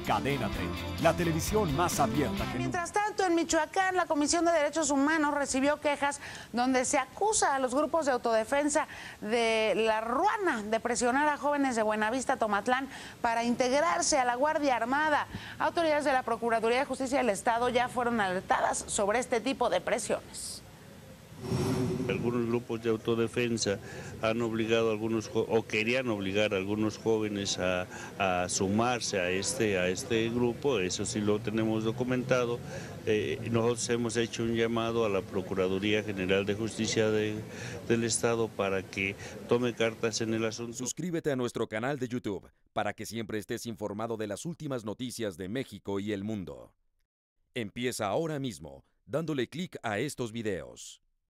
Cadena 30, la televisión más abierta que nunca. Mientras tanto, en Michoacán, la Comisión de Derechos Humanos recibió quejas donde se acusa a los grupos de autodefensa de La Ruana de presionar a jóvenes de Buenavista, Tomatlán, para integrarse a la Guardia Armada. Autoridades de la Procuraduría de Justicia del Estado ya fueron alertadas sobre este tipo de presiones. Algunos grupos de autodefensa han obligado a algunos o querían obligar a algunos jóvenes a sumarse a este grupo. Eso sí lo tenemos documentado. Nosotros hemos hecho un llamado a la Procuraduría General de Justicia del Estado para que tome cartas en el asunto. Suscríbete a nuestro canal de YouTube para que siempre estés informado de las últimas noticias de México y el mundo. Empieza ahora mismo dándole clic a estos videos.